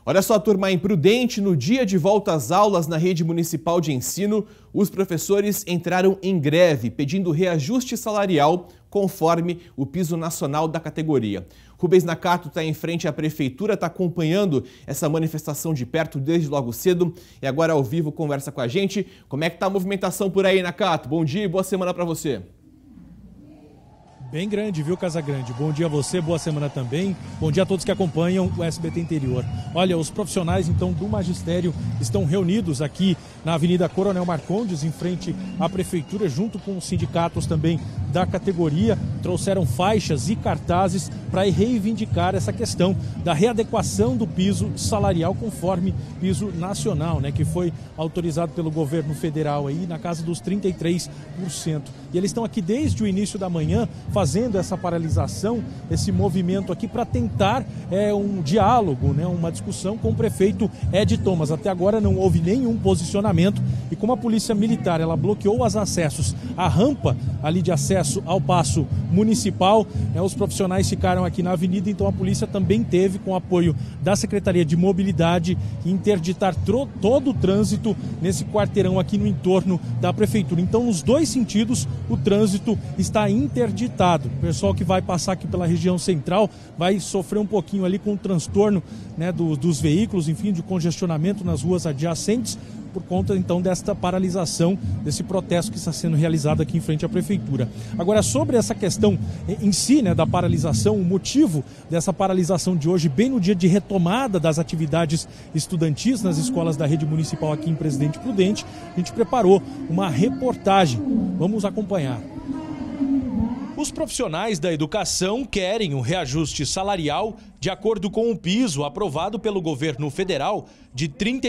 Olha só, turma, em Prudente, no dia de volta às aulas na rede municipal de ensino, os professores entraram em greve, pedindo reajuste salarial conforme o piso nacional da categoria. Rubens Nakato está em frente à prefeitura, está acompanhando essa manifestação de perto desde logo cedo e agora ao vivo conversa com a gente. Como é que está a movimentação por aí, Nakato? Bom dia e boa semana para você. Bem grande, viu, Casagrande? Bom dia a você, boa semana também. Bom dia a todos que acompanham o SBT Interior. Olha, os profissionais, então, do magistério estão reunidos aqui na Avenida Coronel Marcondes, em frente à prefeitura, junto com os sindicatos também da categoria. Trouxeram faixas e cartazes para reivindicar essa questão da readequação do piso salarial conforme piso nacional, né, que foi autorizado pelo governo federal aí na casa dos 33%. E eles estão aqui desde o início da manhã fazendo essa paralisação, esse movimento aqui para tentar um diálogo, né, uma discussão com o prefeito Ed Thomas. Até agora não houve nenhum posicionamento e como a polícia militar ela bloqueou os acessos, a rampa ali de acesso ao Paço Municipal, os profissionais ficaram aqui na avenida, então a polícia também teve, com apoio da Secretaria de Mobilidade, interditar todo o trânsito nesse quarteirão aqui no entorno da prefeitura. Então, nos dois sentidos, o trânsito está interditado. O pessoal que vai passar aqui pela região central vai sofrer um pouquinho ali com o transtorno, né, dos veículos, enfim, de congestionamento nas ruas adjacentes, por conta então desta paralisação, desse protesto que está sendo realizado aqui em frente à prefeitura. Agora, sobre essa questão em si, né, da paralisação, o motivo dessa paralisação de hoje, bem no dia de retomada das atividades estudantis nas escolas da rede municipal aqui em Presidente Prudente, a gente preparou uma reportagem. Vamos acompanhar. Os profissionais da educação querem um reajuste salarial de acordo com o piso aprovado pelo governo federal de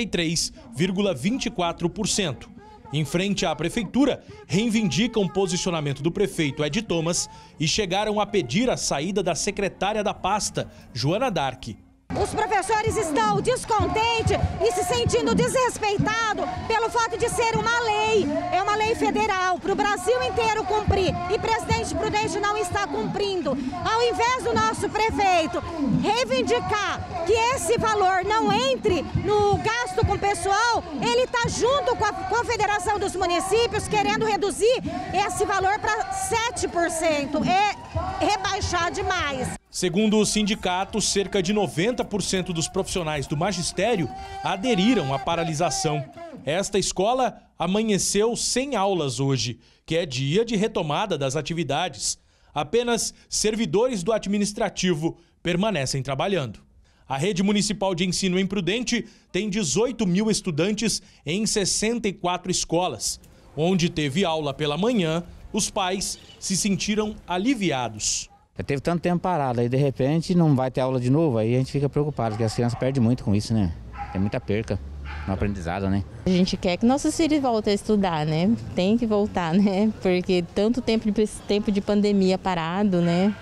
33,24%. Em frente à prefeitura, reivindicam o posicionamento do prefeito Ed Thomas e chegaram a pedir a saída da secretária da pasta, Joana Dark. Os professores estão descontentes e se sentindo desrespeitados pelo fato de ser uma lei. É uma lei federal para o Brasil inteiro cumprir e Presidente Prudente não está cumprindo. Ao invés do nosso prefeito reivindicar que esse valor não entre no gasto com o pessoal, ele está junto com a Confederação dos Municípios querendo reduzir esse valor para 7%. É rebaixar demais. Segundo o sindicato, cerca de 90% dos profissionais do magistério aderiram à paralisação. Esta escola amanheceu sem aulas hoje, que é dia de retomada das atividades. Apenas servidores do administrativo permanecem trabalhando. A rede municipal de ensino em Prudente tem 18 mil estudantes em 64 escolas. Onde teve aula pela manhã, os pais se sentiram aliviados. Já teve tanto tempo parado, aí de repente não vai ter aula de novo, aí a gente fica preocupado, porque as crianças perdem muito com isso, né? Tem muita perca no aprendizado, né? A gente quer que nossos filhos voltem a estudar, né? Tem que voltar, né? Porque tanto tempo de pandemia parado, né?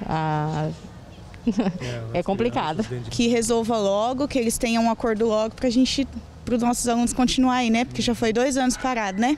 É complicado. Que resolva logo, que eles tenham um acordo logo para os nossos alunos continuarem, né? Porque já foi 2 anos parado, né?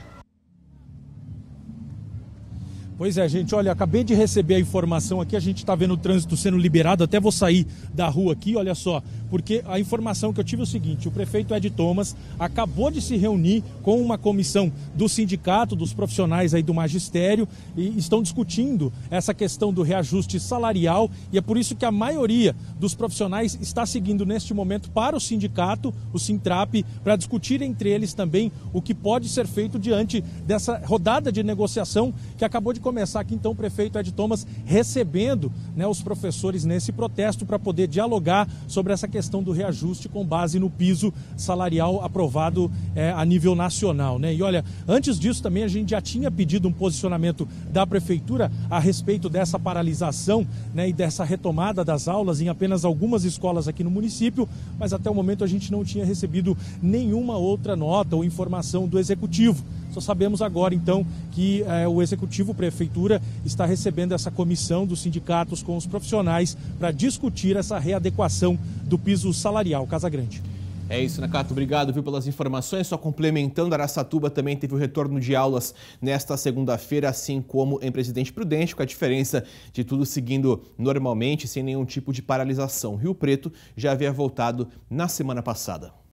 Pois é, gente, olha, acabei de receber a informação aqui, a gente está vendo o trânsito sendo liberado, até vou sair da rua aqui, olha só, porque a informação que eu tive é o seguinte, o prefeito Ed Thomas acabou de se reunir com uma comissão do sindicato, dos profissionais aí do magistério, e estão discutindo essa questão do reajuste salarial, e é por isso que a maioria dos profissionais está seguindo neste momento para o sindicato, o Sintrap, para discutir entre eles também o que pode ser feito diante dessa rodada de negociação que acabou de começar aqui, então, o prefeito Ed Thomas recebendo, né, os professores nesse protesto para poder dialogar sobre essa questão do reajuste com base no piso salarial aprovado a nível nacional, né? E olha, antes disso também a gente já tinha pedido um posicionamento da prefeitura a respeito dessa paralisação, né, e dessa retomada das aulas em apenas algumas escolas aqui no município, mas até o momento a gente não tinha recebido nenhuma outra nota ou informação do executivo. Só sabemos agora, então, que o Executivo, Prefeitura, está recebendo essa comissão dos sindicatos com os profissionais para discutir essa readequação do piso salarial. Casagrande. É isso, Nakato. Obrigado, viu, pelas informações. Só complementando, Araçatuba também teve o retorno de aulas nesta segunda-feira, assim como em Presidente Prudente, com a diferença de tudo seguindo normalmente, sem nenhum tipo de paralisação. Rio Preto já havia voltado na semana passada.